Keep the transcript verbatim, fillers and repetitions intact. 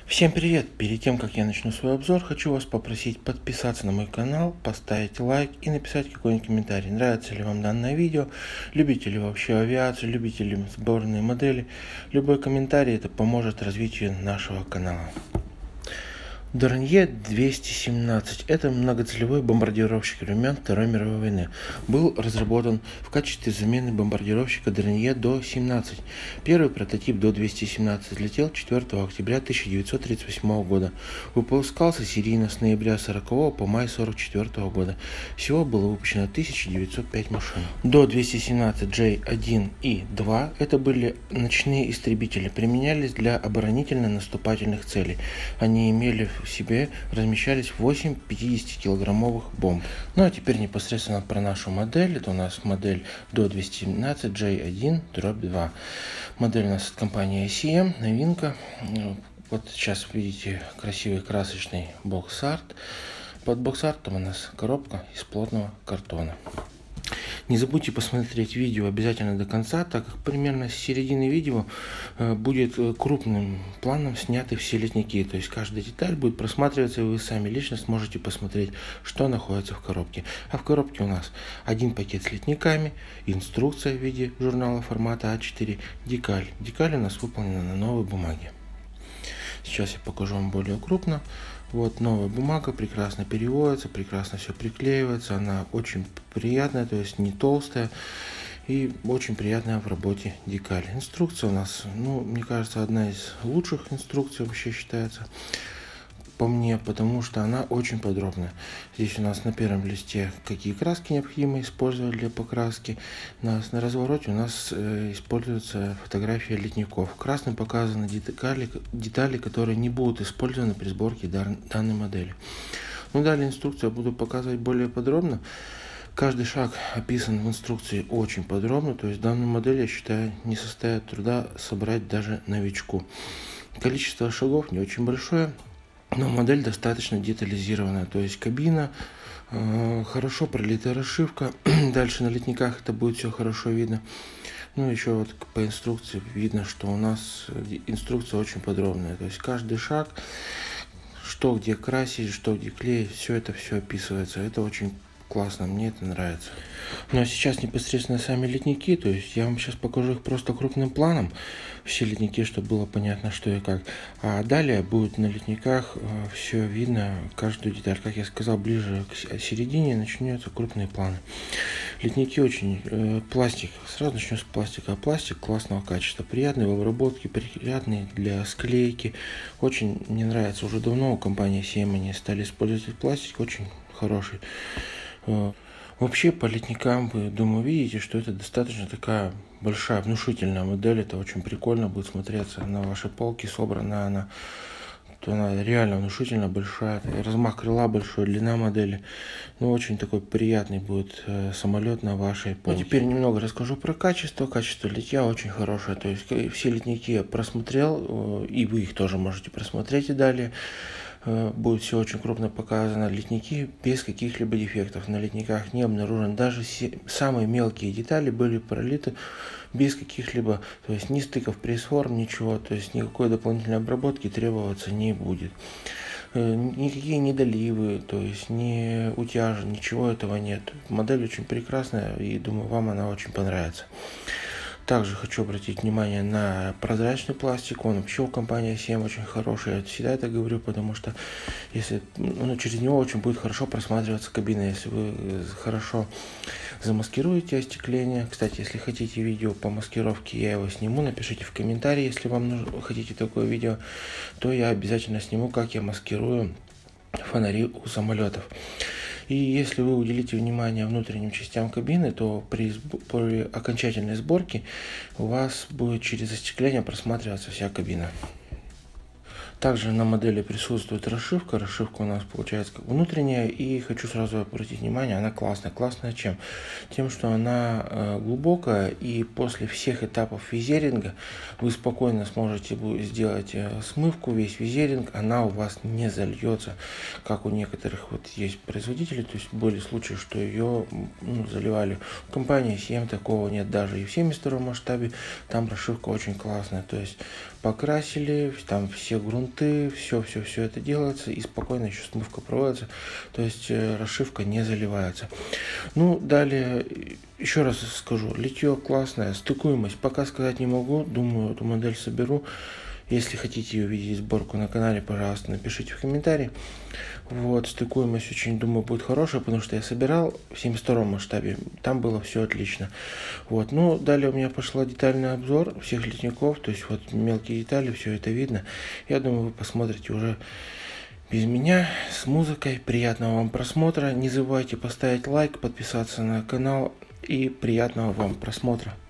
Всем привет! Перед тем, как я начну свой обзор, хочу вас попросить подписаться на мой канал, поставить лайк и написать какой-нибудь комментарий. Нравится ли вам данное видео, любите ли вообще авиацию, любите ли сборные модели. Любой комментарий это поможет развитию нашего канала. Dornier двести семнадцать – это многоцелевой бомбардировщик времен Второй мировой войны. Был разработан в качестве замены бомбардировщика Dornier до семнадцать. Первый прототип до двести семнадцать летел четвёртого октября тысяча девятьсот тридцать восьмого года. Выпускался серийно с ноября сорокового по май сорок четвёртого года. Всего было выпущено тысяча девятьсот пять машин. До двести семнадцать джей один и два – это были ночные истребители, применялись для оборонительно-наступательных целей. Они имели в себе размещались восемь пятидесятикилограммовых бомб. Ну а теперь непосредственно про нашу модель. Это у нас модель до двести семнадцать джей один два. Модель у нас от компании ай си эм, новинка. Вот сейчас видите красивый красочный бокс-арт. Под бокс-артом у нас коробка из плотного картона. Не забудьте посмотреть видео обязательно до конца, так как примерно с середины видео будет крупным планом сняты все литники. То есть каждая деталь будет просматриваться, и вы сами лично сможете посмотреть, что находится в коробке. А в коробке у нас один пакет с литниками, инструкция в виде журнала формата а четыре, декаль. Декаль у нас выполнена на новой бумаге. Сейчас я покажу вам более крупно. Вот новая бумага, прекрасно переводится, прекрасно все приклеивается, она очень приятная, то есть не толстая и очень приятная в работе декаль. Инструкция у нас, ну, мне кажется, одна из лучших инструкций вообще считается по мне, потому что она очень подробная. Здесь у нас на первом листе какие краски необходимо использовать для покраски. На, на развороте у нас э, используется фотография литников. Красным показаны детали, детали, которые не будут использованы при сборке дан, данной модели. Ну, далее инструкцию я буду показывать более подробно. Каждый шаг описан в инструкции очень подробно, то есть данную модель, я считаю, не составит труда собрать даже новичку. Количество шагов не очень большое, но модель достаточно детализированная, то есть кабина, э, хорошо пролитая расшивка, дальше на литниках это будет все хорошо видно. Ну, еще вот по инструкции видно, что у нас инструкция очень подробная, то есть каждый шаг, что где красить, что где клеить, все это все описывается, это очень классно, мне это нравится. Ну а сейчас непосредственно сами литники, то есть я вам сейчас покажу их просто крупным планом, все литники, чтобы было понятно, что и как. А далее будет на литниках э, все видно, каждую деталь. Как я сказал, ближе к середине начнется крупные планы. Литники очень, э, пластик, сразу начнем с пластика. А пластик классного качества, приятный в обработке, приятный для склейки. Очень мне нравится, уже давно у компании ай си эм они стали использовать этот пластик, очень хороший. Вообще по литникам вы, думаю, видите, что это достаточно такая большая, внушительная модель. Это очень прикольно будет смотреться на вашей полке, собрана она. То она реально внушительно большая, размах крыла большой, длина модели. Ну, очень такой приятный будет э, самолет на вашей полке. Ну, теперь немного расскажу про качество. Качество литья очень хорошее. То есть все литники я просмотрел, э, и вы их тоже можете просмотреть и далее. Будет все очень крупно показано. Литники без каких-либо дефектов. На литниках не обнаружен. Даже самые мелкие детали были пролиты без каких-либо, то есть ни стыков пресс-форм, ничего. То есть никакой дополнительной обработки требоваться не будет. Никакие недоливы, то есть не утяжи, ничего этого нет. Модель очень прекрасная и думаю, вам она очень понравится. Также хочу обратить внимание на прозрачный пластик, он вообще у компании ай си эм очень хороший, я всегда это говорю, потому что если, ну, через него очень будет хорошо просматриваться кабина, если вы хорошо замаскируете остекление. Кстати, если хотите видео по маскировке, я его сниму, напишите в комментарии, если вам нужно, хотите такое видео, то я обязательно сниму, как я маскирую фонари у самолетов. И если вы уделите внимание внутренним частям кабины, то при, при окончательной сборке у вас будет через остекление просматриваться вся кабина. Также на модели присутствует расшивка. Расшивка у нас получается как внутренняя. И хочу сразу обратить внимание, она классная. Классная чем? Тем, что она э, глубокая. И после всех этапов визеринга вы спокойно сможете сделать э, смывку, весь визеринг. Она у вас не зальется, как у некоторых вот есть производителей. То есть были случаи, что ее ну, заливали. В компании ай си эм такого нет. Даже и в семьдесят втором масштабе там расшивка очень классная. То есть покрасили, там все грунты болты, все-все-все это делается, и спокойно еще смывка проводится, то есть э, расшивка не заливается. Ну, далее, еще раз скажу, литье классное, стыкуемость пока сказать не могу, думаю, эту модель соберу. Если хотите увидеть сборку на канале, пожалуйста, напишите в комментарии. Вот, стыкуемость очень, думаю, будет хорошая, потому что я собирал в семьдесят втором масштабе, там было все отлично. Вот, ну, далее у меня пошел детальный обзор всех литников, то есть вот мелкие детали, все это видно. Я думаю, вы посмотрите уже без меня, с музыкой. Приятного вам просмотра, не забывайте поставить лайк, подписаться на канал и приятного вам просмотра.